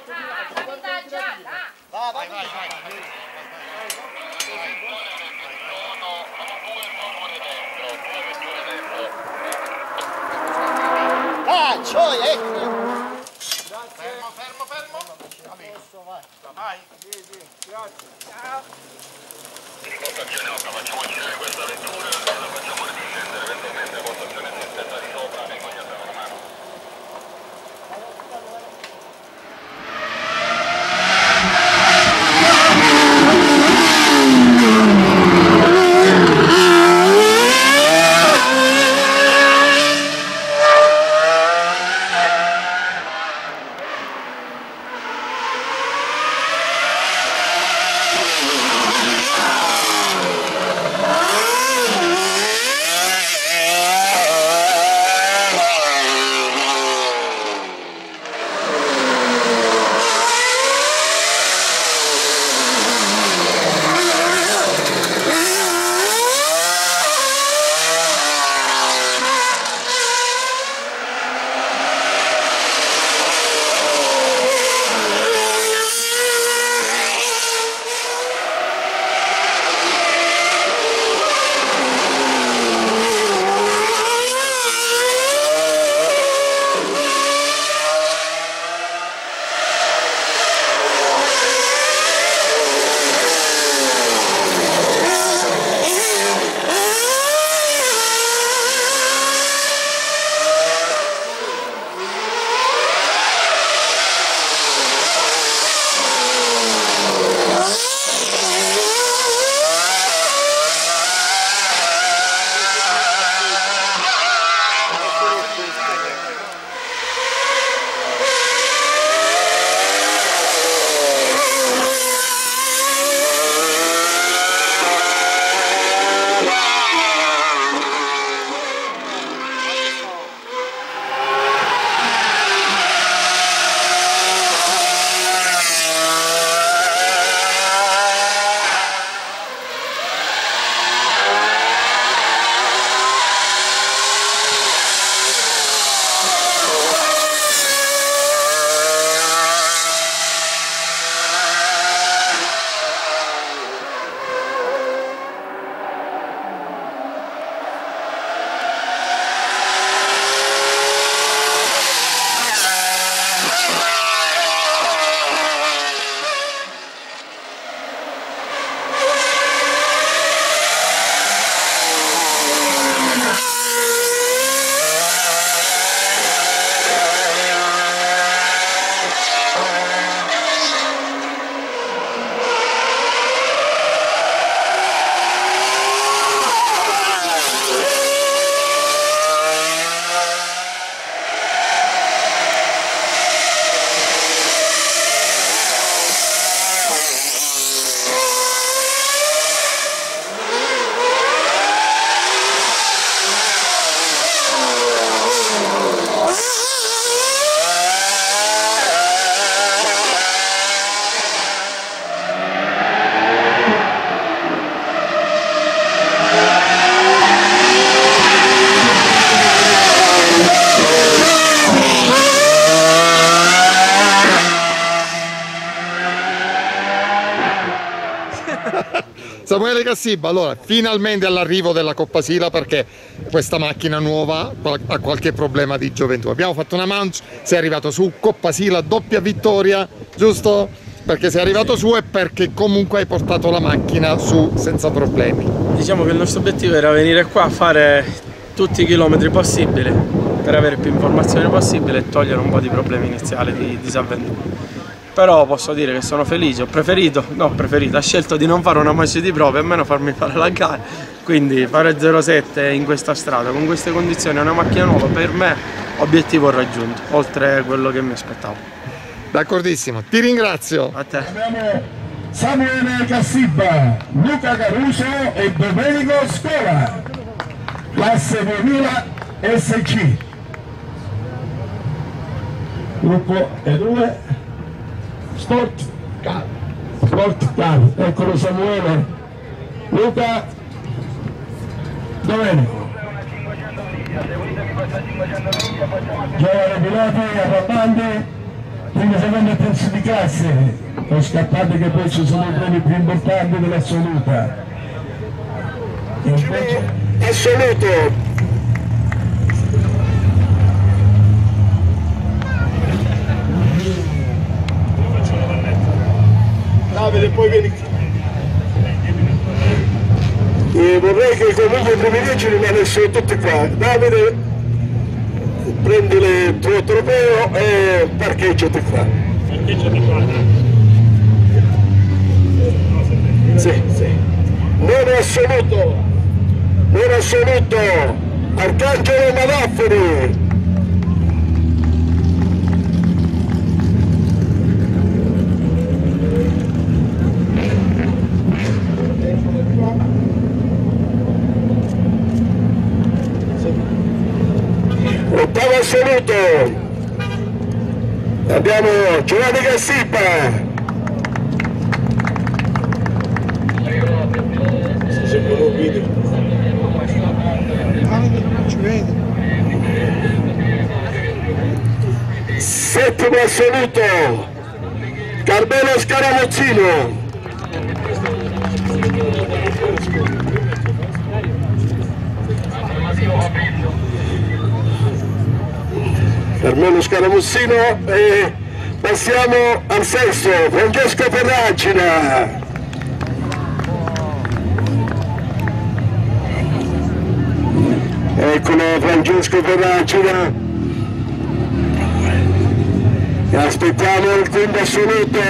Vai, vai, vai. Caccio, ecco! Fermo, fermo, fermo! Vai! Sì, sì, grazie. Ciao! Postazione Oca, facciamo girare questa vettura e la facciamo riscendere eventualmente, postazione sistema di sopra, ne cogliate una mano. Samuele Cassibba, allora finalmente all'arrivo della Coppa Sila, perché questa macchina nuova ha qualche problema di gioventù. Abbiamo fatto una manche, sei arrivato su Coppa Sila, doppia vittoria, giusto? Perché sei arrivato su e perché comunque hai portato la macchina su senza problemi. Diciamo che il nostro obiettivo era venire qua a fare tutti i chilometri possibili per avere più informazioni possibile e togliere un po' di problemi iniziali di disavventura. Però posso dire che sono felice, ho scelto di non fare una manche di prova e almeno farmi fare la gara, quindi fare 0,7 in questa strada, con queste condizioni, una macchina nuova, per me obiettivo raggiunto, oltre a quello che mi aspettavo. D'accordissimo, ti ringrazio. A te. Abbiamo Samuele Cassibba, Luca Caruso e Domenico Scola, classe 2000 SC. Gruppo E2, Sport Car, eccolo Samuele, Luca, Domenico. Giovane piloti, arrabandi, primo, secondo e terzo di classe, non scappate che poi ci sono i premi più importanti dell'assoluta. Assoluto! Davide, poi vieni qui. E vorrei che comunque i privilegi rimanessero tutti qua. Davide, prendi il tuo trofeo e parcheggiati qua. Parcheggiati qua. Sì, sì. Non assoluto, Arcangelo Madafferi. Ottavo assoluto, abbiamo Giovanni Cassibba. Settimo assoluto, Carmelo Scaramuzzino. Carmelo Scaramuzzino, e passiamo al sesto, Francesco Ferragina. Eccolo Francesco Ferragina. E aspettiamo il quinto assoluto.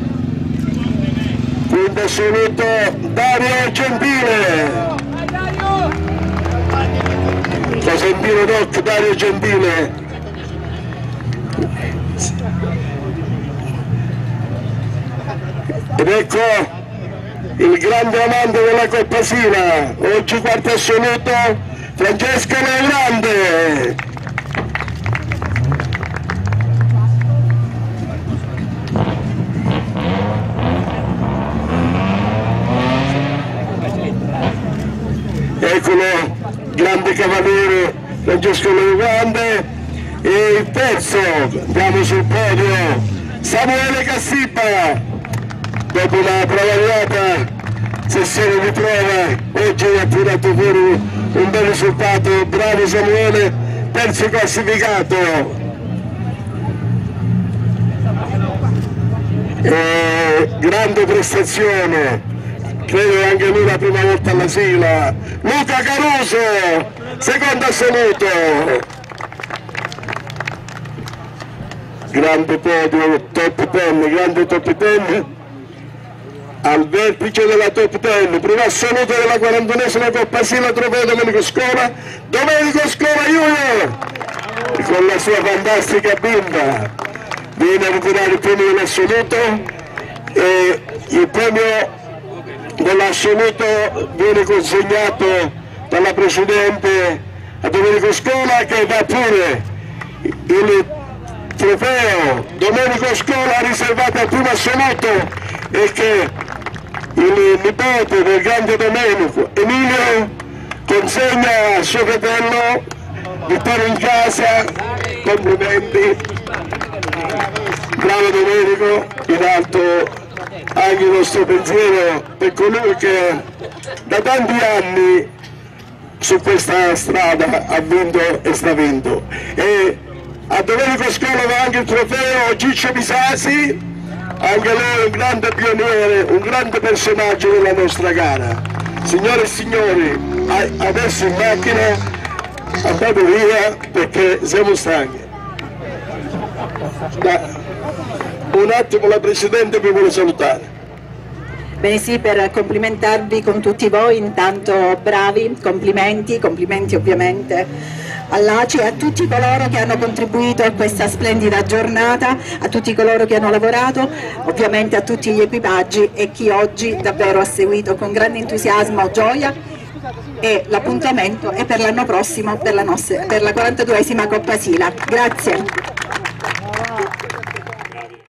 Quinto assoluto, Dario Gentile. Cosentino Doc, Dario Gentile. Ed ecco il grande amante della Coppa Sila, oggi quarto assoluto, Francesco Legrande. Eccolo, grande cavaliere Francesco Legrande. E il terzo, andiamo sul podio, Samuele Cassibba. Dopo una travagliata sessione di prova, oggi ha tirato fuori un bel risultato. Bravo Samuele, terzo classificato. Grande prestazione, credo anche lui la prima volta alla Sila. Luca Caruso, secondo assoluto. Grande podio, top 10, grande top 10. Al vertice della top 10, primo assoluto della 41esima Coppa Sila, trofeo Domenico Scola Junior, con la sua fantastica bimba viene a ritirare il premio dell'assoluto, e il premio dell'assoluto viene consegnato dalla Presidente a Domenico Scola, che dà pure il trofeo Domenico Scola riservato al primo assoluto, e che il nipote del grande Domenico, Emilio, consegna a suo fratello, vittoria in casa, complimenti, bravo Domenico, in alto anche il nostro pensiero per colui che da tanti anni su questa strada ha vinto e stravinto. E a Domenico Scola va anche il trofeo Ciccio Bisasi, anche lui un grande pioniere, un grande personaggio della nostra gara. Signore e signori, adesso in macchina andate via perché siamo stanchi. Un attimo, la Presidente vi vuole salutare. Bene, sì, per complimentarvi con tutti voi, intanto bravi, complimenti ovviamente all'ACI e a tutti coloro che hanno contribuito a questa splendida giornata, a tutti coloro che hanno lavorato, ovviamente a tutti gli equipaggi e chi oggi davvero ha seguito con grande entusiasmo, gioia, e l'appuntamento è per l'anno prossimo per la 42esima Coppa Sila. Grazie.